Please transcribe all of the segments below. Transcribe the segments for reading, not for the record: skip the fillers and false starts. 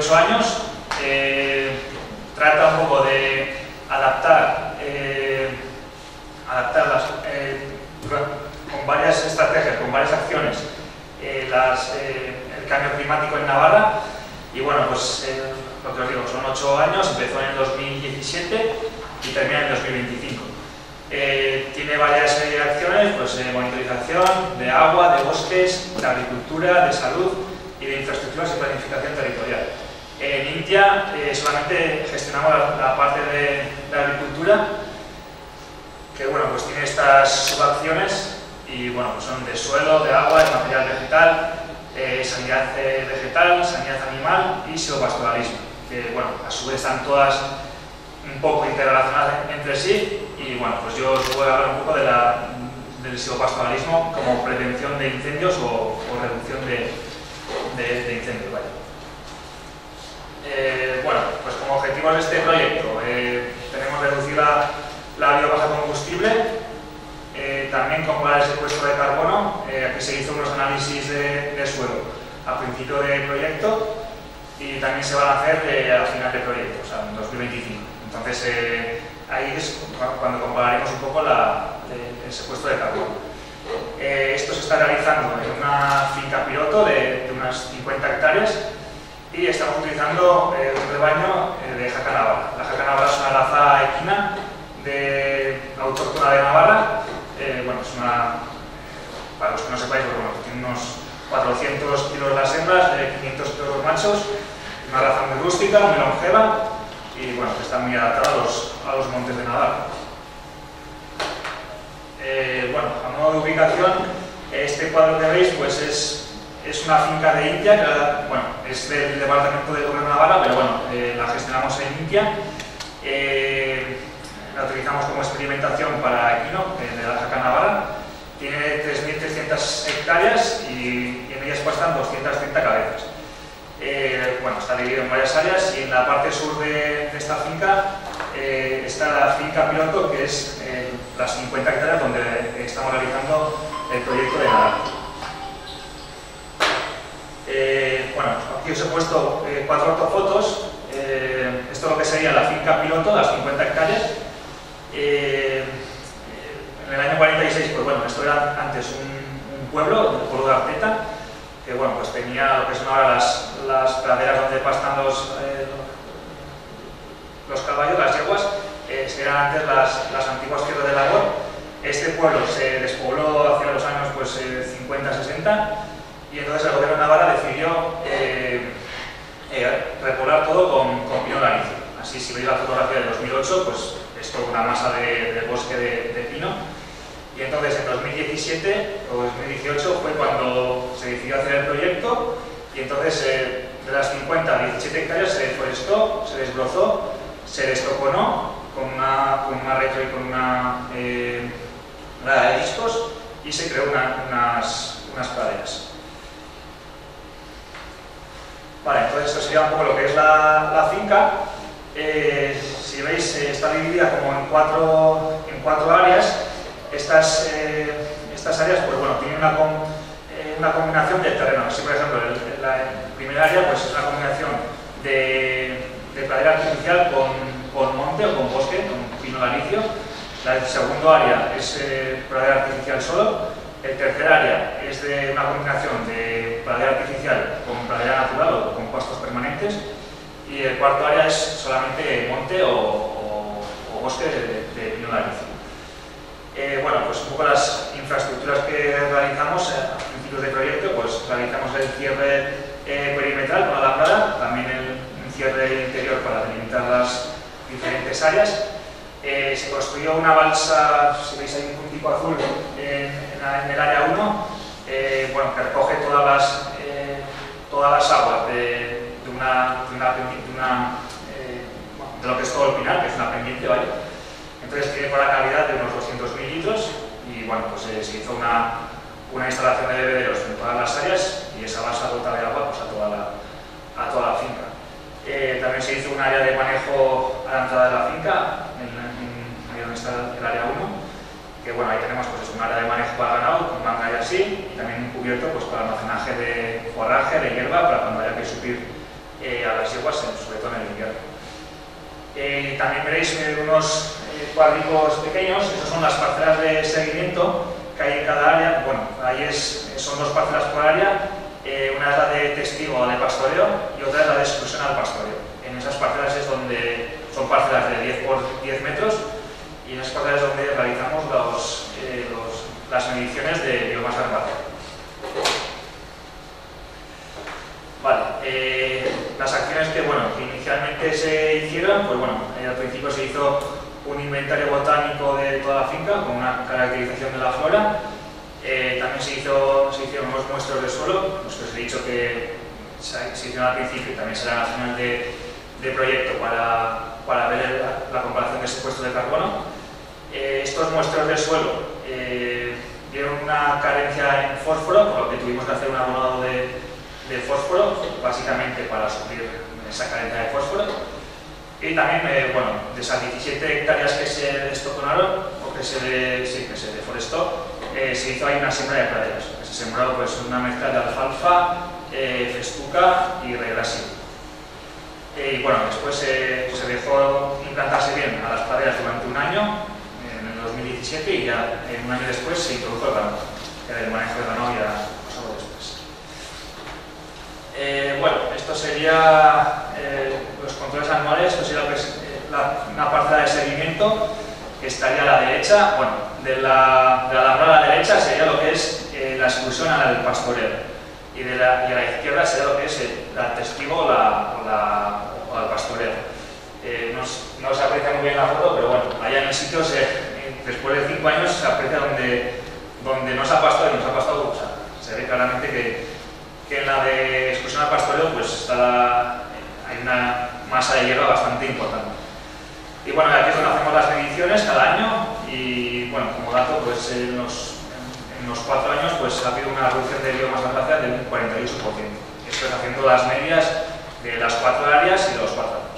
8 años. Trata un poco de adaptar con varias estrategias, con varias acciones, el cambio climático en Navarra. Y bueno, pues lo que os digo, son 8 años, empezó en el 2017 y termina en el 2025. Tiene varias acciones, pues monitorización de agua, de bosques, de agricultura, de salud y de infraestructuras y planificación territorial. En Intia solamente gestionamos la parte de agricultura, que bueno, pues tiene estas subacciones y bueno, pues son de suelo, de agua, de material vegetal, sanidad vegetal, sanidad animal y silvopastoralismo, que bueno, a su vez están todas un poco interrelacionadas entre sí. Y bueno, pues yo os voy a hablar un poco del silvopastoralismo como prevención de incendios o reducción de incendios, vaya. Bueno, pues como objetivos de este proyecto tenemos reducir la biomasa combustible, también controlar el secuestro de carbono. Aquí se hizo unos análisis de suelo a principio del proyecto y también se van a hacer al final del proyecto, o sea, en 2025. Entonces, ahí es cuando compararemos un poco el secuestro de carbono. Esto se está realizando en una finca piloto de unas 50 hectáreas y estamos utilizando un rebaño de jaca navarra. La jaca navarra es una raza equina autóctona de Navarra. Bueno, es para los que no sepáis, pues, bueno, tiene unos 400 kilos las hembras, 500 kilos los machos, una raza muy rústica, muy longeva y bueno, está muy adaptada a los montes de Navarra. Bueno, a modo de ubicación, este cuadro que veis pues es una finca de Intia, que bueno, es del departamento de Gobierno de Navarra, pero bueno, la gestionamos en Intia. La utilizamos como experimentación para equino de la jaca navarra. Tiene 3.300 hectáreas y en ellas pastan 230 cabezas. Bueno, está dividido en varias áreas y en la parte sur de esta finca está la finca piloto, que es las 50 hectáreas donde estamos realizando el proyecto de Navarra. Bueno, aquí os he puesto 4 ortofotos. Esto es lo que sería la finca piloto, las 50 hectáreas. En el año 46, pues bueno, esto era antes un pueblo, el pueblo de Arteta, que bueno, pues tenía lo que son ahora las praderas donde pastan los caballos, las yeguas, eran antes las antiguas tierras de labor. Este pueblo se despobló hacia los años pues, 50-60 y entonces el gobierno de Navarra decidió repoblar todo con pino laricio. Así, si veis la fotografía de 2008, pues es toda una masa de bosque de pino. Y entonces en 2017 o 2018 fue cuando se decidió hacer el proyecto y entonces de las 50 a 17 hectáreas se deforestó, se desbrozó, se destoconó con una retro y con una grada de discos y se creó unas praderas. Vale, entonces esto sería un poco lo que es la finca. Si veis, está dividida como en cuatro áreas. Estas áreas, pues bueno, tienen una combinación de terreno. Así, por ejemplo, la primera área pues, es una combinación de pradera artificial con monte o con bosque, con pino laricio. El segundo área es pradera artificial solo. El tercer área es de una combinación de pradera artificial con pradera natural o con pastos permanentes. Y el cuarto área es solamente monte o bosque de pino laricio. Bueno, pues un poco las infraestructuras que realizamos a principios de proyecto, pues realizamos el cierre perimetral con alambrada, también un cierre interior para delimitar las diferentes áreas. Se construyó una balsa, si veis ahí un puntico azul, en el área 1, bueno, que recoge todas las aguas de lo que es todo el pinar, que es una pendiente, ¿vale? Entonces tiene por la cavidad de unos 200.000 litros y bueno, pues se hizo una instalación de bebederos en todas las áreas y esa balsa dota de agua pues, a toda la finca. También se hizo un área de manejo a la entrada de la finca, ahí donde está el área 1, que bueno, ahí tenemos pues, un área de manejo para ganado con manga y así, y también un cubierto pues, para almacenaje de forraje, de hierba, para cuando haya que subir a las yeguas, sobre todo en el invierno. También veréis unos cuadricos pequeños, esas son las parcelas de seguimiento que hay en cada área. Bueno, ahí son 2 parcelas por área, una es la de testigo o de pastoreo y otra es la de exclusión al pastoreo. En esas parcelas es donde son parcelas de 10 por 10 metros y en esas parcelas es donde realizamos las mediciones de biomasa herbácea. Vale, las acciones que inicialmente se hicieron, pues al principio se hizo un inventario botánico de toda la finca con una caracterización de la flora. También se hicieron unos muestros de suelo, los que os he dicho que se hicieron al principio y también serán al final de proyecto para ver la comparación de secuestro de carbono. Estos muestros de suelo dieron una carencia en fósforo, por lo que tuvimos que hacer un abonado de fósforo, básicamente para suplir esa carencia de fósforo. Y también, de esas 17 hectáreas que se destoconaron, o que se deforestó, se hizo ahí una siembra de praderas. Se sembró una mezcla de alfalfa, festuca y regrasio. Y después se dejó implantarse bien a las praderas durante un año, en el 2017, y ya un año después se introdujo el ganado. El manejo del ganado ya pasó después. Esto sería los controles anuales. Esto sería una parcela de seguimiento que estaría a la derecha. De la alambrada a la derecha sería lo que es la exclusión al pastoreo. Y a la izquierda sería lo que es el testigo o al pastoreo. No se aprecia muy bien la foto, pero allá en el sitio, después de 5 años, se aprecia donde no se ha pastado y no se ha pastado. Se ve claramente que en la de exclusión al pastoreo hay una masa de hierba bastante importante. Y aquí es donde hacemos las mediciones cada año y como dato, en los 4 años ha habido una reducción de biomasa herbácea del 48%. Esto es haciendo las medias de las 4 áreas y de los 4 años.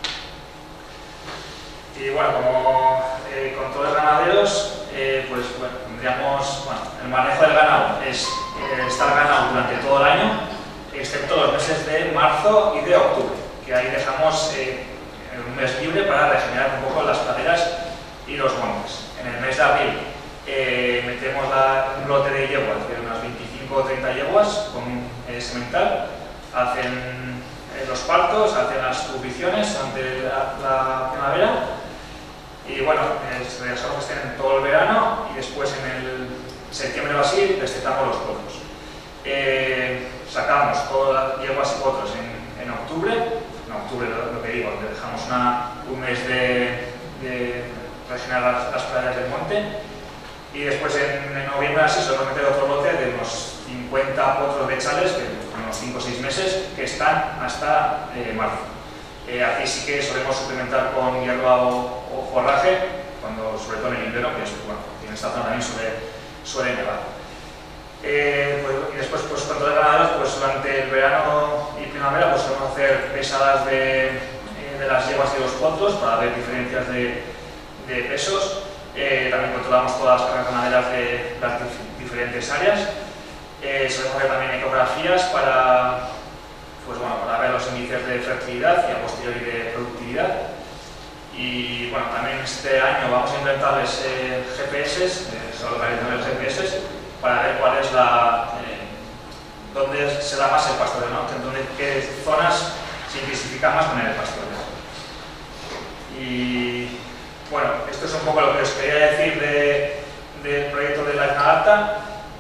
Y como controles ganaderos, tendríamos el manejo del ganado es estar ganado durante todo el año, excepto los meses de marzo y de octubre, que ahí dejamos un mes libre para regenerar un poco las praderas y los montes. En el mes de abril metemos un lote de yeguas de unas 25 o 30 yeguas con semental, hacen los partos, hacen las tubiciones durante la primavera y dejamos que estén todo el verano y después en el septiembre o así destetamos los potros. Sacamos todas las yeguas y potros en octubre. En octubre, lo que digo, dejamos un mes de regenerar las praderas del monte y después en noviembre así solemos meter otro lote de unos 50 potros de chales de unos 5 o 6 meses que están hasta marzo. Aquí sí que solemos suplementar con hierba o forraje, sobre todo en el invierno, que en esta zona también suele nevar. Y después, controles ganaderos, durante el verano y primavera solemos hacer pesadas de las yeguas y los potros para ver diferencias de pesos. También controlamos todas las cargas ganaderas de las diferentes áreas. Solemos hacer también ecografías para ver los índices de fertilidad y a posteriori de productividad. Y también este año vamos a implementarles GPS, localizadores GPS, para ver cuál es dónde se da más el pastoreo, qué zonas se intensifica más con el pastoreo. Y esto es un poco lo que os quería decir del proyecto de la Ignalata.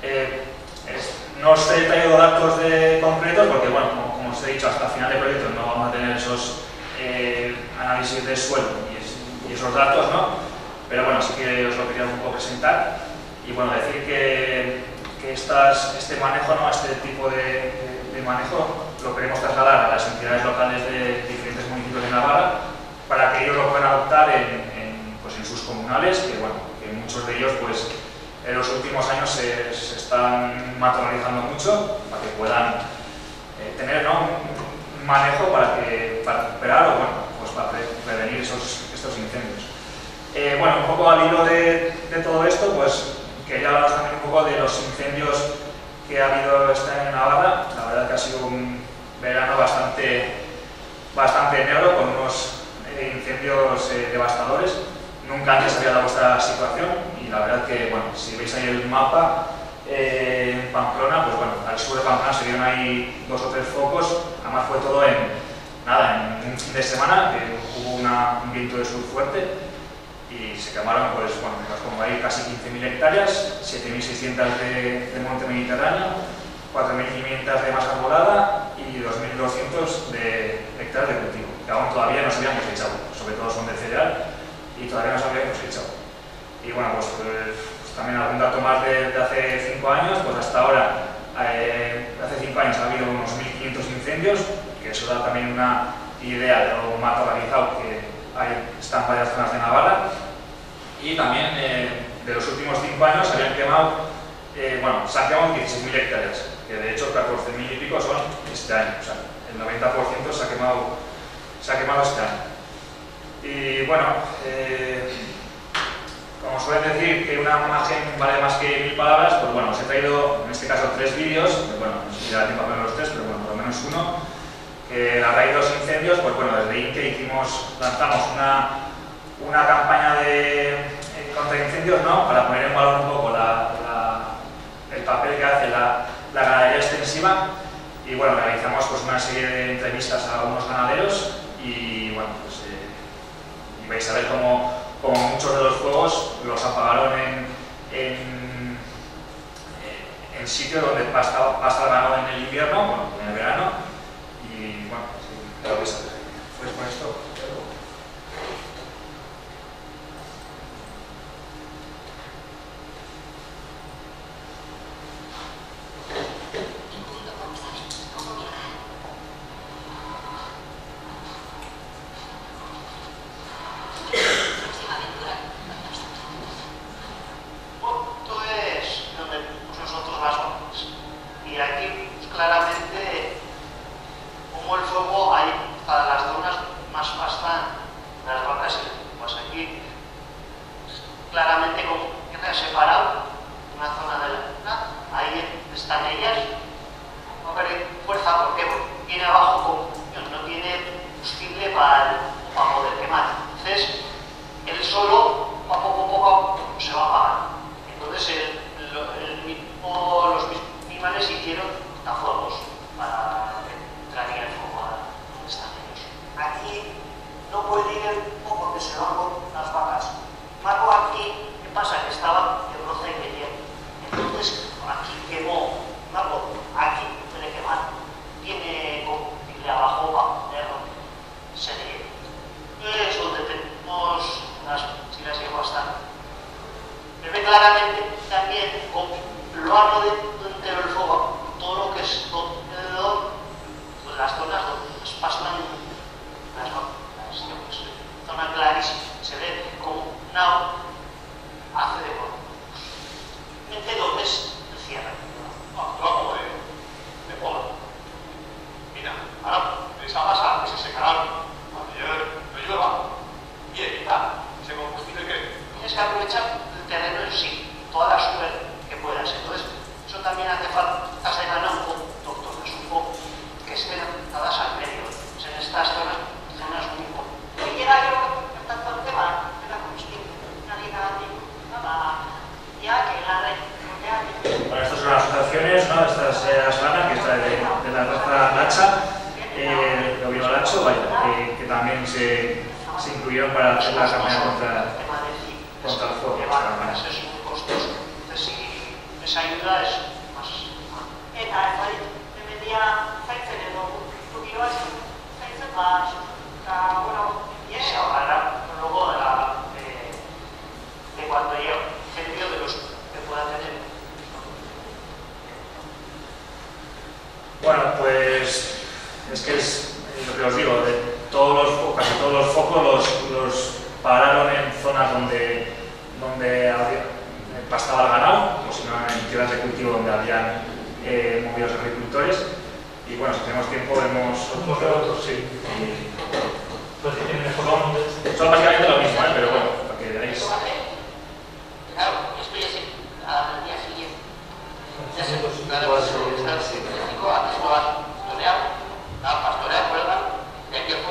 No os he traído datos concretos porque, como os he dicho, hasta el final del proyecto no vamos a tener esos análisis de suelo y esos datos, pero sí que os lo quería un poco presentar y decir que este manejo, este tipo de manejo lo queremos trasladar a las entidades locales de diferentes municipios de Navarra para que ellos lo puedan adoptar en sus comunales, que muchos de ellos en los últimos años se están matronalizando mucho para que puedan tener un manejo para recuperar o para prevenir estos incendios. Un poco al hilo de todo esto, quería hablaros también un poco de los incendios que ha habido este año en Navarra. La verdad que ha sido un verano bastante bastante negro, con unos incendios devastadores. Nunca antes había dado esta situación y la verdad que, bueno, si veis ahí el mapa, en Pamplona, pues bueno, al sur de Pamplona se vieron ahí 2 o 3 focos, además fue todo en un fin de semana, que hubo un viento de sur fuerte y se quemaron, pues bueno, os pongo ahí casi 15.000 hectáreas, 7.600 de monte mediterráneo, 4.500 de masa arbolada y 2.200 de hectáreas de cultivo, que aún todavía no se habían cosechado, sobre todo son de cereal y todavía no se habían cosechado. Y bueno, pues también algún dato más de hace 5 años, pues hasta ahora, hace 5 años ha habido unos 1.500 incendios, que eso da también una idea de lo más organizado que están varias zonas de Navarra. Y también de los últimos 5 años se habían quemado, se han quemado 16.000 hectáreas, que de hecho 14.000 y pico son este año, o sea, el 90% se ha quemado este año. Y bueno, como suelen decir que una imagen vale más que 1000 palabras, pues bueno, os he traído en este caso 3 vídeos, que bueno, no sé si da tiempo a ver los 3, pero bueno, por lo menos uno, que a raíz de los incendios, pues bueno, desde INCE lanzamos una campaña contra incendios, ¿no?, para poner en valor un poco el papel que hace la ganadería extensiva, y bueno, realizamos pues una serie de entrevistas a algunos ganaderos y bueno, pues y vais a ver cómo muchos de los fuegos los apagaron en sitios donde pasta el ganado en el invierno, bueno, en el verano, y bueno, sí, lo vais a ver. Pues con esto. Bueno, pues es que es lo que os digo, casi todos los focos los pararon en zonas donde pastaba el ganado, o si no en tierras de cultivo donde habían movido los agricultores. Y bueno, si tenemos tiempo vemos otros, sí. Son básicamente lo mismo, pero bueno, para que veáis. Claro, esto ya se al día siguiente. Ya se pastorear, cuelgan, y hay que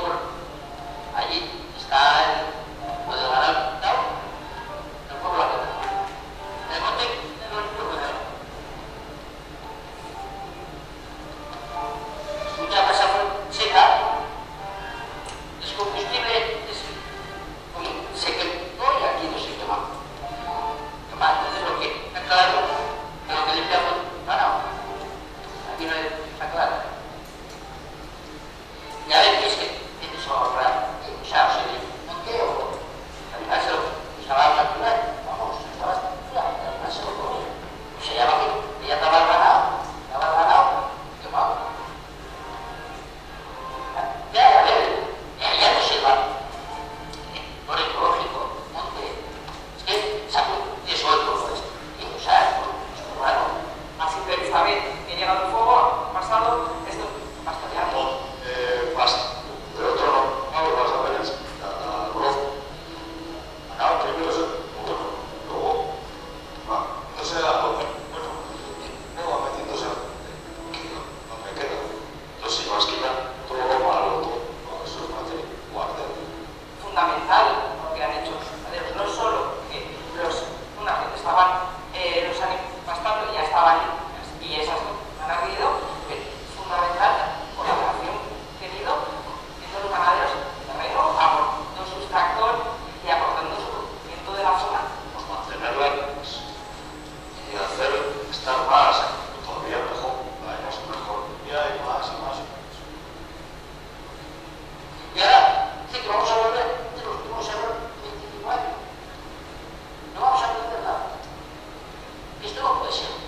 estaban, los han pastando y ya estaban ahí, y esas han ardido. Fundamental colaboración que he tenido entre los ganaderos del terreno, aportando su extractor y aportando su conocimiento de la zona. Pues mantenerlas y hacer estar más, todavía mejor, vayamos mejor, y hay más y más. Y ahora, sí que vamos a volver de los últimos errores 25 años. No vamos a entender nada. Esto no puede ser.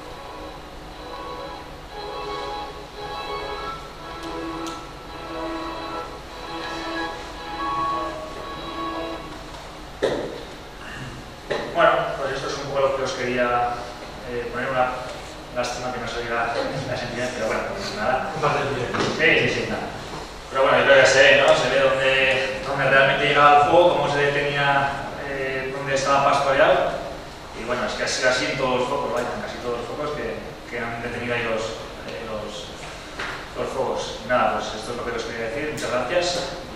Bueno, pues esto es un poco lo que os quería poner. Una lástima que no se oiga las entidades, pero bueno, pues nada. Sí, nada. Pero bueno, yo creo que se ve, ¿no? Se ve dónde realmente llegaba el fuego, cómo se detenía, dónde estaba pastoreado. Y bueno, es que ha sido así en todos los focos, vaya, en casi todos los focos que han detenido ahí los fuegos. Nada, pues esto es lo que os quería decir. Muchas gracias.